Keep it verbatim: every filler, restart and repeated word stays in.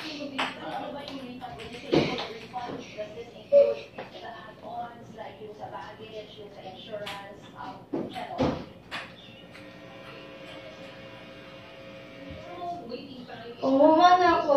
Ano ba yung pag-initiate refund? Does this include the add-ons like yung sa baggage, yung sa insurance, um, ano? Umuman ako.